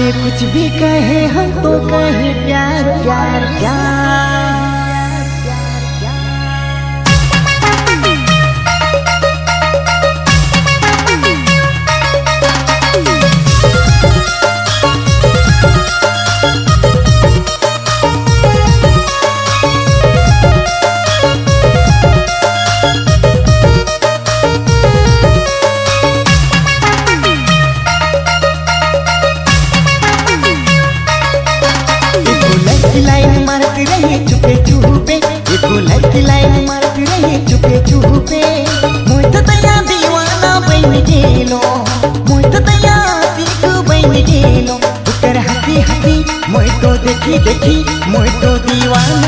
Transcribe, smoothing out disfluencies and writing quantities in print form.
चाहे कुछ भी कहे हम तो कहे प्यार प्यार प्यार। लाइन मारती रही चुपे चुपे, एको लड़की लाइन मारती रही चुपे चुपे। मोय तो तया दीवाना बन गेलो, मोय तो तया आशिक बन गेलो। ओकर हंसी हंसी मोय तो देखी देखी मोय तो दीवाना